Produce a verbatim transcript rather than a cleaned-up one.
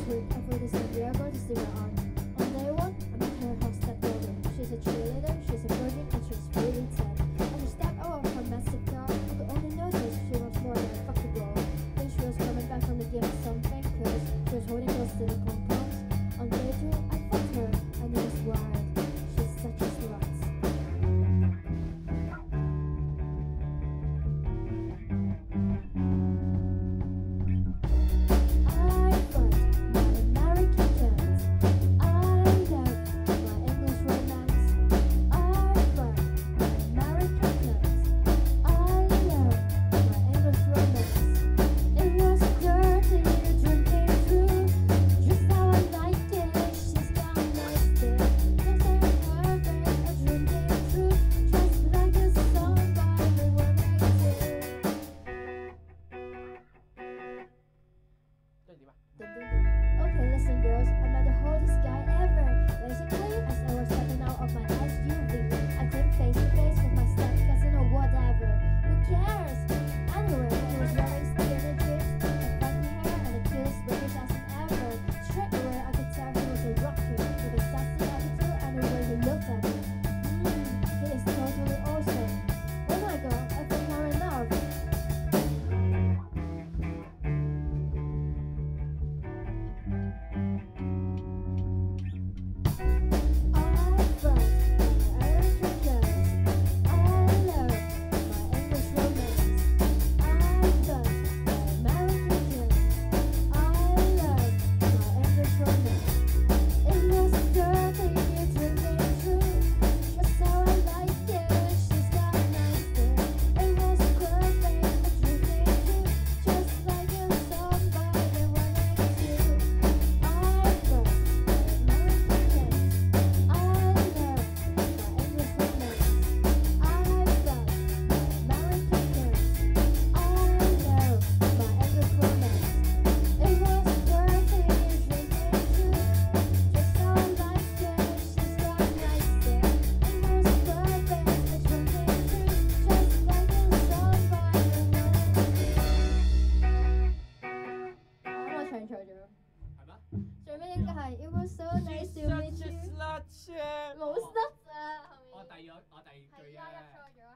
week, I flew to San Diego to see my aunt. On day one, I met her house stepdaughter. She's a cheerleader, she's a virgin, and she's really ten. As she stepped out of her massive car, I could only notice she was more than a fucking girl. Then she was coming back from the game or something, cause she was holding those silicone pumps. On day two, I fucked her, and it was wild. She's such a slut. Okay, listen girls, I met the hottest guy ever. Basically, as I was stepping out of my S U V, I came face to face with my step cousin or whatever. Who cares? Anyway, he was wearing skinny jeans, a funny hair, and the cutest British accent ever. Straight away, I could tell he was a rocker with a sassy attitude and the way he looked at me. Mmm, he is totally awesome. Oh my god, I think I'm enough. It was so nice to meet you. 冇 slut 啊，後面。我第二我第二句啊。係啦，入錯咗。